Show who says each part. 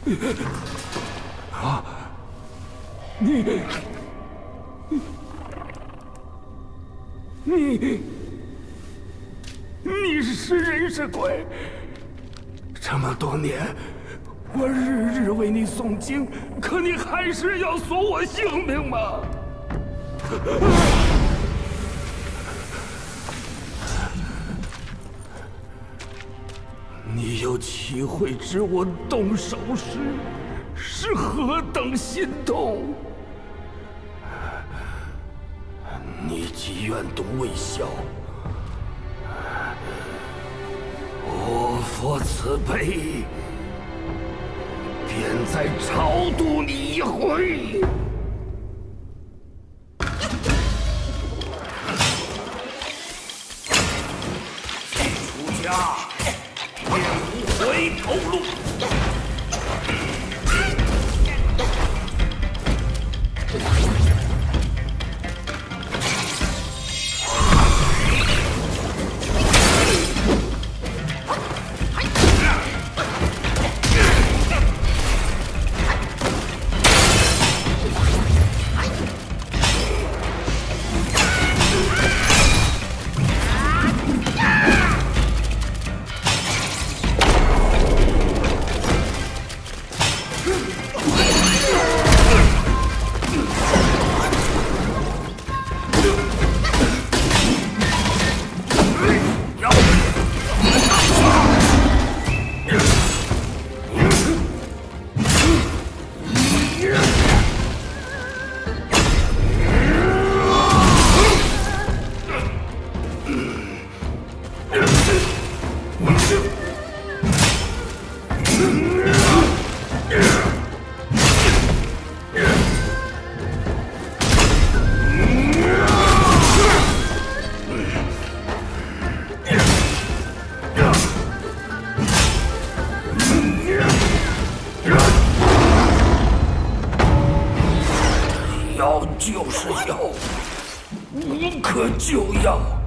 Speaker 1: 啊！你是人是鬼？这么多年，我日日为你诵经，可你还是要索我性命吗？你又岂会知我动手时是何等心痛？你既愿赌未消，我佛慈悲，便再超度你一回。出家。 回头路。要就是要，无可救药。